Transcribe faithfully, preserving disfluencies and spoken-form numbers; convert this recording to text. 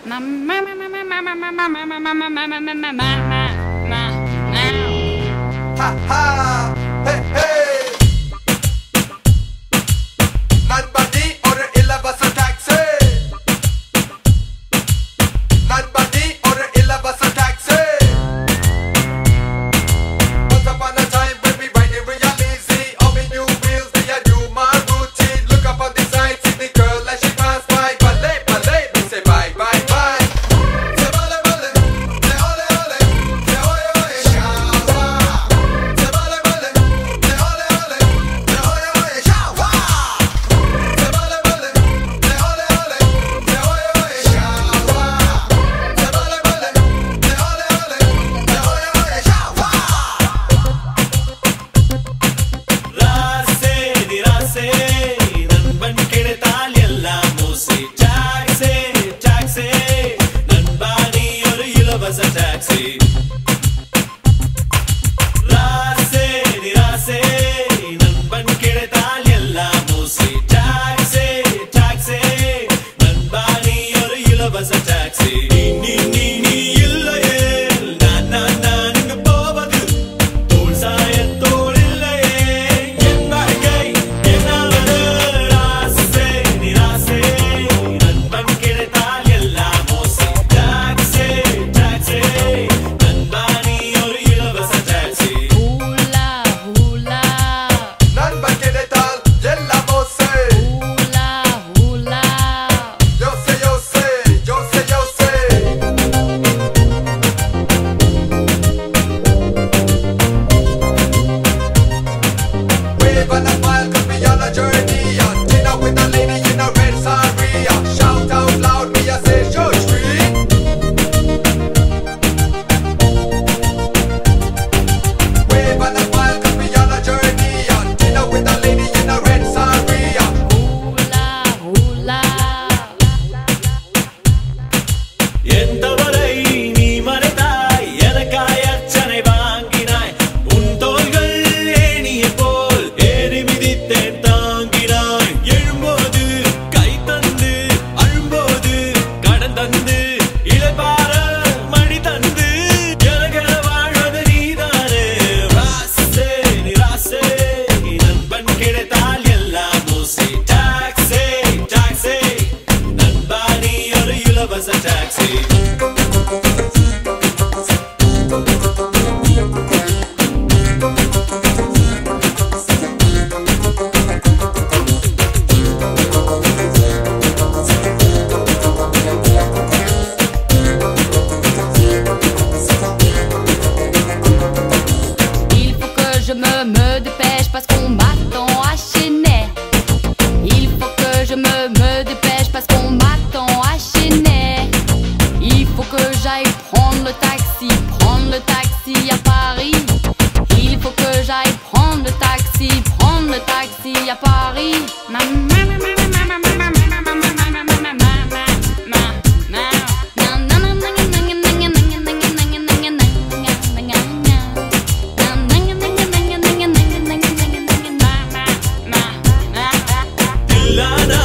Ha ha! Hey hey! Nobody order illa bus or taxi. Nobody order illa bus or taxi. Once upon a time when we riding real easy, all me new wheels, they a do my routine. Look up on the side, see the girl as she pass by. Ballet, ballet, we say bye, bye, bye. Say ballet, ballet, say ole, ole, say oye, oye, shawa. Say ballet, ballet, say ole, ole, say oye, oye, shawa. Say ballet, ballet, say ole, ole, say oye, oye, shawa. Say ballet, ballet, say ole, ole, say oye, oye, shawa. ராசே நிராசே நண்பன் கிடைத்தால் எல்லாம் மோசே டாக்ஸே டாக்ஸே நண்பா நீ ஒரு இலவச taxi ராசே நிராசே நண்பன் கிடைத்தால் எல்லாம் மோசே டாக்ஸே டாக்ஸே நண்பா நீ ஒரு இலவச டாக்ஸி நீ நீ நீ நீ இல்லையே நான் நான் நான் இங்கு போவது தோள் சாய தோள் இல்லையே என் வாழ்க்கை என்னாவது ராசே நிராசே நண்பன் கிடைத்தால் எல்லாம் மோசே டாக்ஸே டாக்ஸே நண்பா நீ ஒரு இலவச டாக்ஸி Hula, hula, Nobody கிடைத்தால் எல்லாம் மோசே. hula, hula. Yo sé, yo sé, yo sé, yo sé. Wave and a smile 'cause we on a journey. On dinner with a lady in a red sari. Shout out loud, me I say Church Street. Wave and a smile 'cause we on a journey. On dinner with a lady in a red sari. Hula, hula. என் தவறை நீ மறைத்தாய் எனக்காய் அர்ச்சனை வாங்கினாய் உன் தோள்கள் ஏணியை போல் ஏறி மிதித்தேன் தாங்கினாய் எழும்போது கை தந்து அழும்போது கடன் தந்து இளைப்பாற மணி தந்து எனக்கென வாழ்வது நீதானே ராசே நிராசே நண்பன் கிடைத்தால் எல்லாம் மோசே டாக்ஸே டாக்ஸே நண்பா நீ ஒரு இலவச taxi Il faut que je me, me dépêche parce qu'on m'attend à Chennai. Il faut que je me, me dépêche parce qu'on m'attend à Chennai. Il faut que j'aille prendre le taxi, prendre le taxi à Paris. Il faut que j'aille prendre le taxi, prendre le taxi à Paris. இல்லனா